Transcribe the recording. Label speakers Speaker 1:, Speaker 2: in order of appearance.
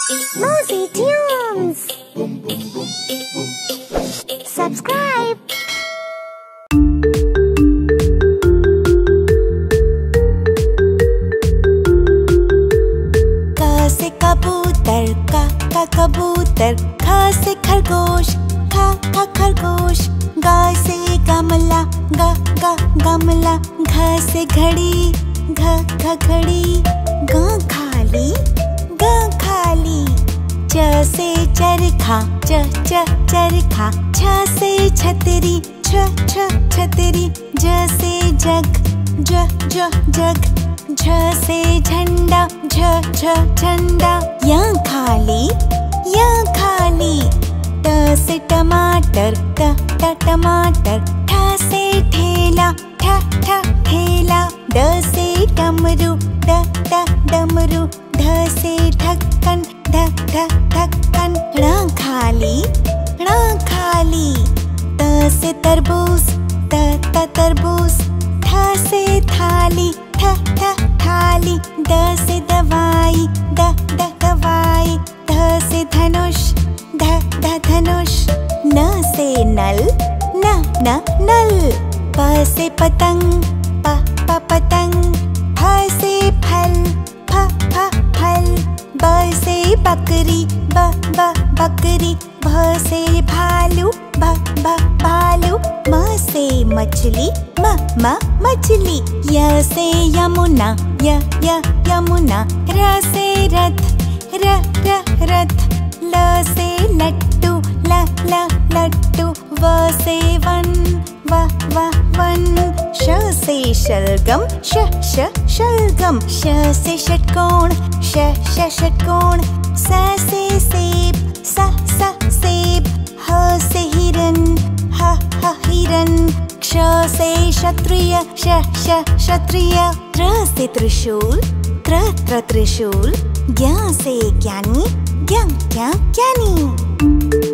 Speaker 1: Mosey Tunes. Subscribe.
Speaker 2: क से कबूतर, का कबूतर। ख से खरगोश, ख खरगोश। ग से गमला, गमला। घ से घड़ी, घ घड़ी। ग खाली, खाली। च से चरखा, चरखा। छ से छतरी, छतरी। ज से जग, जग। झ से झंडा, झंडा। या खाली, खाली। ट से टमाटर, टमाटर। ठ से ठेला, ठेला। ड से डमरू, डमरू। ढ से ढक्कन, ढक्कन। ण खाली, खाली। त से तरबूज, तरबूज। थ से थाली, थाली। द से दवाई, दवाई। ध से धनुष, धनुष। न से नल, नल। प से पतंग, पतंग। फ से फल, फल। ब से बकरी, बकरी। भ से भालू, भालू। म से मछली, मछली। य से यमुना, यमुना। र से रथ, रथ। ल से लट्टू, लट्टू। व से वन, वन। श से शलगम, शलगम। श से षटकोण, षटकोण। स से सेब, सेब। ह से हिरन, हिरन। क्ष से क्षत्रिय, क्षत्रिय। त्र से त्रिशूल, त्रिशूल। ज्ञ से ज्ञानी, ज्ञानी।